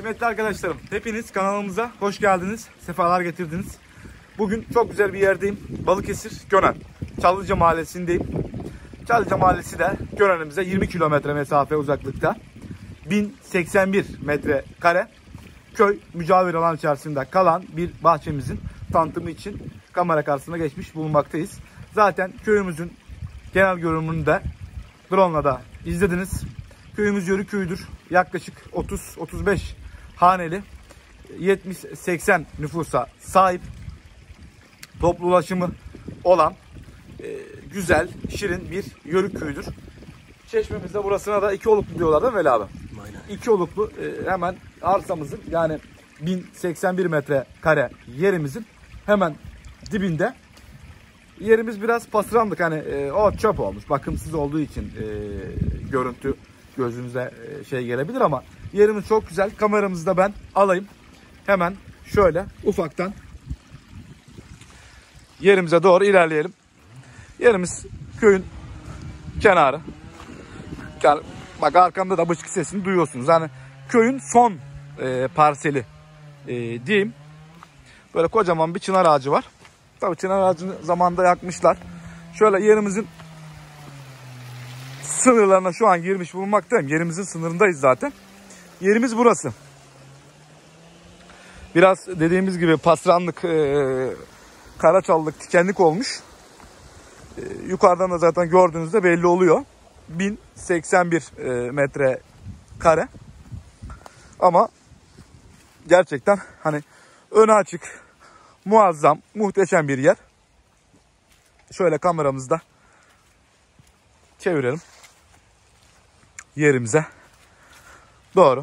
Kıymetli arkadaşlarım, hepiniz kanalımıza hoş geldiniz, sefalar getirdiniz. Bugün çok güzel bir yerdeyim, Balıkesir, Gönen. Çallıca Mahallesi'ndeyim. Çallıca Mahallesi de Gönen'imize 20 kilometre mesafe uzaklıkta. 1081 metrekare köy mücavir alan içerisinde kalan bir bahçemizin tanıtımı için kamera karşısına geçmiş bulunmaktayız. Zaten köyümüzün genel görünümünü de drone'la da izlediniz. Köyümüz yörük köyüdür. Yaklaşık 30-35 haneli, 70-80 nüfusa sahip, toplu ulaşımı olan güzel, şirin bir yörük köyüdür. Çeşmemizde burasına da iki oluklu diyorlar değil mi Veli abi? Aynen. İki oluklu hemen arsamızın, yani 1081 metrekare yerimizin hemen dibinde. Yerimiz biraz pasranlık, hani o çöp olmuş, bakımsız olduğu için görüntü gözünüze gelebilir ama yerimiz çok güzel. Kameramızı da ben alayım. Hemen şöyle ufaktan yerimize doğru ilerleyelim. Yerimiz köyün kenarı. Yani bak, arkamda da bıçkı sesini duyuyorsunuz. Yani köyün son parseli diyeyim. Böyle kocaman bir çınar ağacı var. Tabii çınar ağacını zamanında yakmışlar. Şöyle yerimizin sınırlarına şu an girmiş bulunmaktayım. Yerimizin sınırındayız zaten. Yerimiz burası. Biraz dediğimiz gibi pasranlık, karaçallık, tikenlik olmuş. Yukarıdan da zaten gördüğünüzde belli oluyor. 1081 metrekare. Ama gerçekten hani önü açık, muazzam, muhteşem bir yer. Şöyle kameramızda çevirelim yerimize doğru.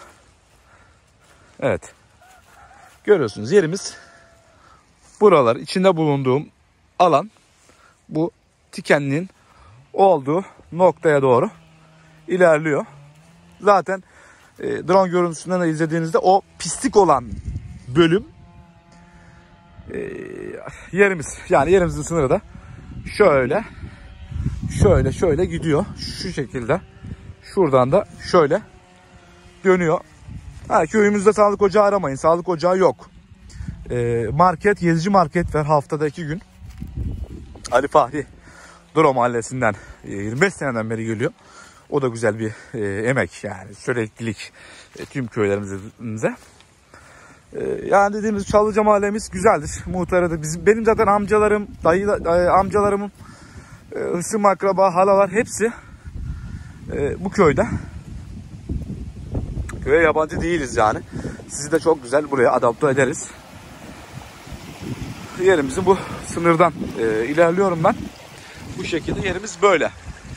Evet. Görüyorsunuz, yerimiz buralar. İçinde bulunduğum alan bu tikenliğin olduğu noktaya doğru ilerliyor. Zaten drone görüntüsünden de izlediğinizde o pislik olan bölüm yerimiz. Yani yerimizin sınırı da şöyle gidiyor. Şu şekilde. Şuradan da şöyle dönüyor. Köyümüzde sağlık ocağı aramayın. Sağlık ocağı yok. Market, gezici market var haftada 2 gün. Ali Fahri Duro Mahallesi'nden 25 seneden beri geliyor. O da güzel bir emek, yani süreklilik tüm köylerimize. Yani dediğimiz Çallıca Mahallemiz güzeldir. Muhtarıdır. Benim zaten amcalarım, amcalarımın hısım akraba, halalar hepsi bu köyde. Köye yabancı değiliz yani. Sizi de çok güzel buraya adapte ederiz. Yerimizin bu sınırdan ilerliyorum ben. Bu şekilde yerimiz böyle.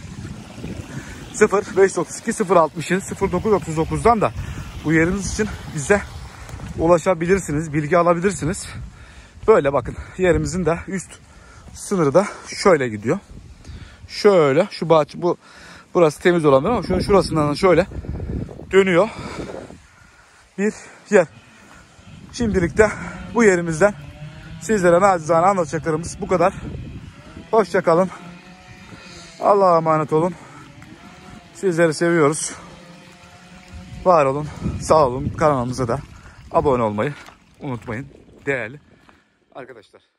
0532 060 0939'dan da bu yeriniz için bize ulaşabilirsiniz, bilgi alabilirsiniz. Böyle bakın, yerimizin de üst sınırı da şöyle gidiyor. Şöyle şu bahçe, burası temiz olan ama şunun şurasından şöyle dönüyor bir yer. Şimdilik de bu yerimizden sizlere nacizane anlatacaklarımız bu kadar. Hoşça kalın. Allah'a emanet olun. Sizleri seviyoruz. Var olun, sağ olun. Kanalımıza da abone olmayı unutmayın değerli arkadaşlar.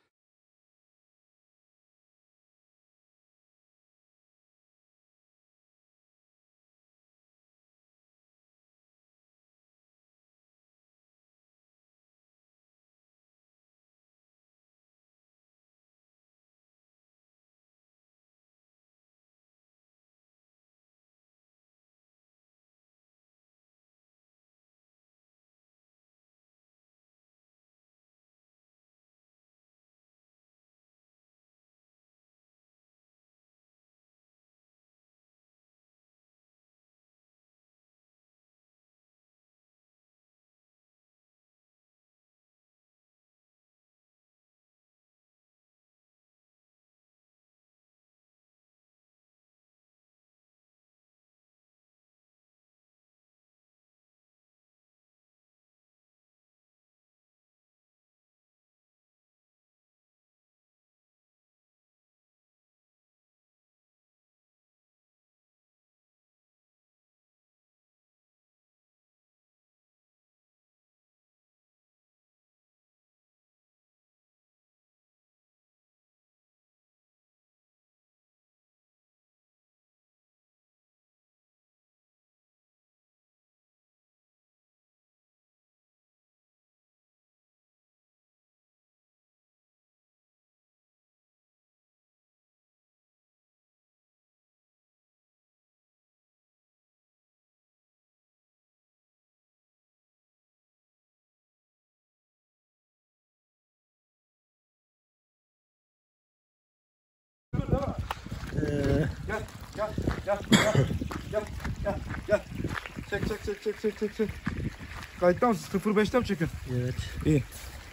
Gel. Gel. Gel. Gel. Çek. Kayıtta mısın? 05'te mi çekin? Evet. İyi.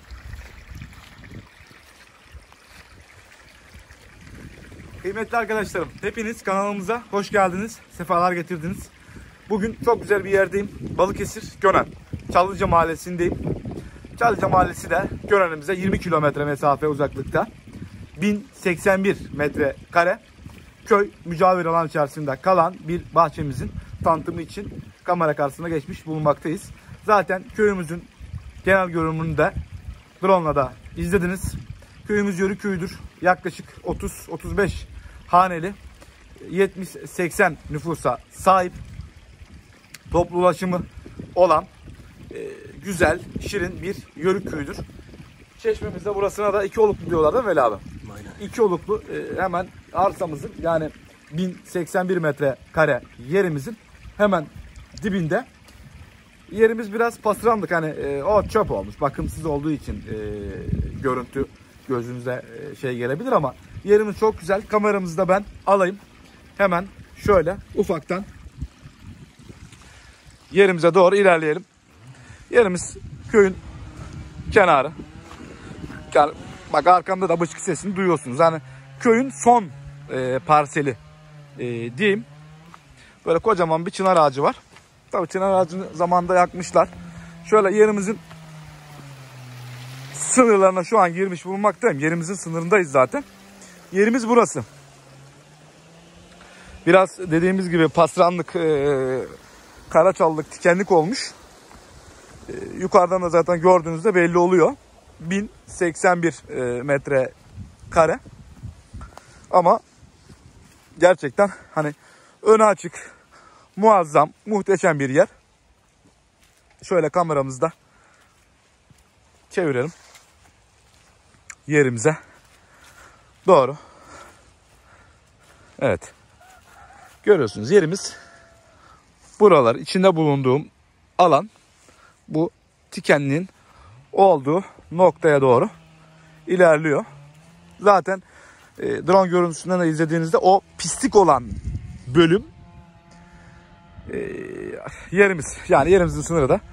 Kıymetli arkadaşlarım, hepiniz kanalımıza hoş geldiniz. Sefalar getirdiniz. Bugün çok güzel bir yerdeyim. Balıkesir, Gönen. Çallıca Mahallesi'ndeyim. Çallıca Mahallesi de Gönen'imize 20 kilometre mesafe uzaklıkta. 1081 metrekare köy mücavir alan içerisinde kalan bir bahçemizin tanıtımı için kamera karşısına geçmiş bulunmaktayız. Zaten köyümüzün genel görünümünü de drone'la da izlediniz. Köyümüz yörük köyüdür. Yaklaşık 30-35 haneli, 70-80 nüfusa sahip, toplu ulaşımı olan güzel, şirin bir yörük köyüdür. Çeşmemizde burasına da iki oluklu diyorlar değil mi Veli abi? Aynen. İki oluklu hemen arsamızın, yani 1081 metrekare yerimizin hemen dibinde. Yerimiz biraz pasranlık, hani o çöp olmuş, bakımsız olduğu için görüntü gözünüze şey gelebilir ama yerimiz çok güzel. Kameramızı da ben alayım. Hemen şöyle ufaktan yerimize doğru ilerleyelim. Yerimiz köyün kenarı. Yani bak arkamda da bıçkı sesini duyuyorsunuz. Yani köyün son parseli diyeyim. Böyle kocaman bir çınar ağacı var. Tabii çınar ağacını zamanında yakmışlar. Şöyle yerimizin sınırlarına şu an girmiş bulunmaktayım. Yerimizin sınırındayız zaten. Yerimiz burası. Biraz dediğimiz gibi pasranlık, karaçallık, tikenlik olmuş. Yukarıdan da zaten gördüğünüzde belli oluyor. 1081 metrekare. Ama gerçekten hani önü açık, muazzam, muhteşem bir yer. Şöyle kameramızda çevirelim yerimize doğru. Evet. Görüyorsunuz yerimiz buralar, içinde bulunduğum alan bu tikenliğin olduğu noktaya doğru ilerliyor. Zaten drone görüntüsünden de izlediğinizde o pislik olan bölüm yerimiz. Yani yerimizin sınırı da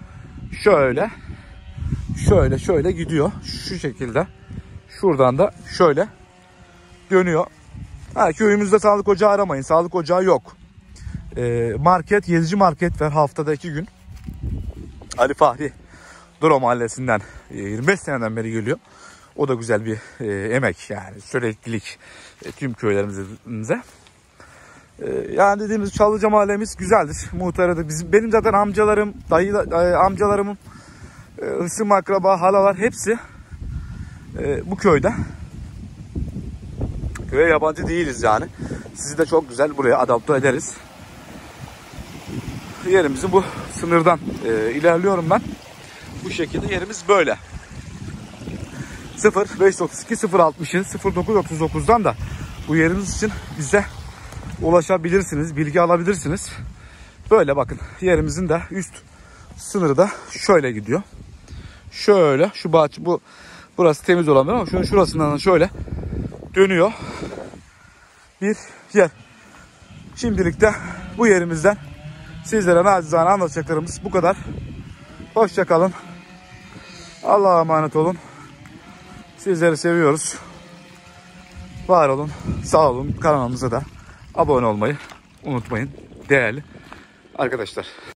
şöyle gidiyor. Şu şekilde. Şuradan da şöyle dönüyor. Köyümüzde sağlık ocağı aramayın. Sağlık ocağı yok. Market, Yezici market var haftada 2 gün. Ali Fahri Duro Mahallesi'nden 25 seneden beri geliyor. O da güzel bir emek, yani süreklilik tüm köylerimize. Yani dediğimiz Çallıca Mahallemiz güzeldir. Muhtarıdır. Benim zaten amcalarım, amcalarımın hısım akraba, halalar hepsi bu köyde. Köye yabancı değiliz yani. Sizi de çok güzel buraya adapte ederiz. Yerimizin bu sınırdan ilerliyorum ben. Bu şekilde yerimiz böyle. 0532 060'ın 0939'dan da bu yerimiz için bize ulaşabilirsiniz, bilgi alabilirsiniz. Böyle bakın, yerimizin de üst sınırı da şöyle gidiyor. Şöyle şu bahçe, burası temiz olan ama şunun şurasından şöyle dönüyor bir yer. Şimdilik de bu yerimizden sizlere nacizane anlatacaklarımız bu kadar. Hoşça kalın. Allah'a emanet olun. Sizleri seviyoruz. Var olun, sağ olun. Kanalımıza da abone olmayı unutmayın değerli arkadaşlar.